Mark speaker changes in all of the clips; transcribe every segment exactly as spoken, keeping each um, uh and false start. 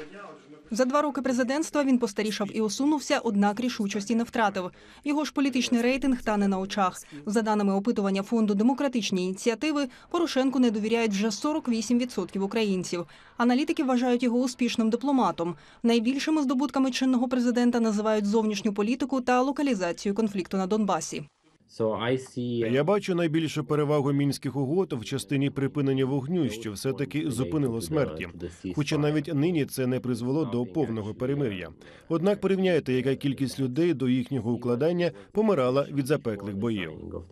Speaker 1: За два роки президентства він постарішав і осунувся, однак рішучості не втратив. Його ж політичний рейтинг тане на очах. За даними опитування фонду «Демократичні ініціативи», Порошенку не довіряють вже сорок вісім відсотків українців. Аналітики вважають його успішним дипломатом. Найбільшими здобутками чинного президента називають зовнішню політику та локалізацію конфлікту на Донбасі.
Speaker 2: Я бачу найбільшу перевагу мінських угод в частині припинення вогню, що все-таки зупинило смерті. Хоча навіть нині це не призвело до повного перемир'я. Однак порівняйте, яка кількість людей до їхнього укладання помирала від запеклих боїв.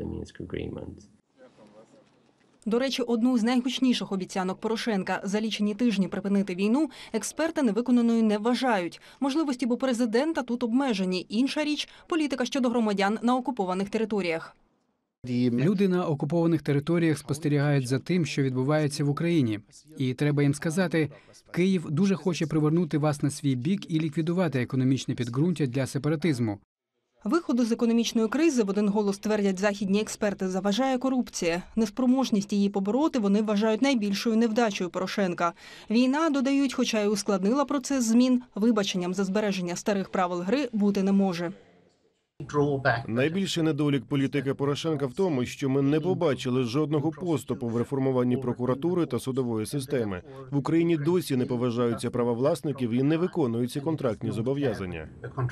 Speaker 1: До речі, одну з найгучніших обіцянок Порошенка – за лічені тижні припинити війну – експерти невиконаною не вважають. Можливості бо президента тут обмежені. Інша річ – політика щодо громадян на окупованих територіях.
Speaker 3: Люди на окупованих територіях спостерігають за тим, що відбувається в Україні. І треба їм сказати, Київ дуже хоче привернути вас на свій бік і ліквідувати економічне підґрунтя для сепаратизму.
Speaker 1: Виходу з економічної кризи, в один голос твердять західні експерти, заважає корупція. Неспроможність її побороти вони вважають найбільшою невдачею Порошенка. Війна, додають, хоча й ускладнила процес змін, вибаченням за збереження старих правил гри бути не може.
Speaker 2: Найбільший недолік політики Порошенка в тому, що ми не побачили жодного поступу в реформуванні прокуратури та судової системи. В Україні досі не поважаються права власників і не виконуються контрактні зобов'язання.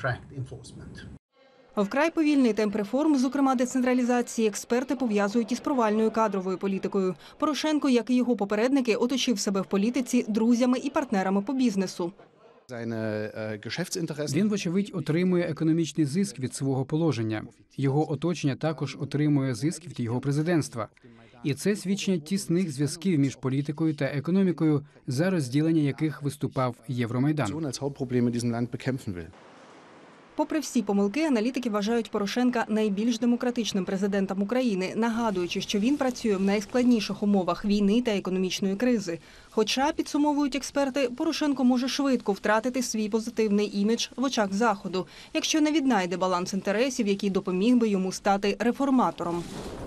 Speaker 1: Вкрай повільний темп реформ, зокрема децентралізації, експерти пов'язують із провальною кадровою політикою. Порошенко, як і його попередники, оточив себе в політиці друзями і партнерами по бізнесу.
Speaker 3: Він, вочевидь, отримує економічний зиск від свого положення. Його оточення також отримує зиск від його президентства. І це свідчення тісних зв'язків між політикою та економікою, за розділення яких виступав Євромайдан.
Speaker 1: Попри всі помилки, аналітики вважають Порошенка найбільш демократичним президентом України, нагадуючи, що він працює в найскладніших умовах війни та економічної кризи. Хоча, підсумовують експерти, Порошенко може швидко втратити свій позитивний імідж в очах Заходу, якщо не віднайде баланс інтересів, який допоміг би йому стати реформатором.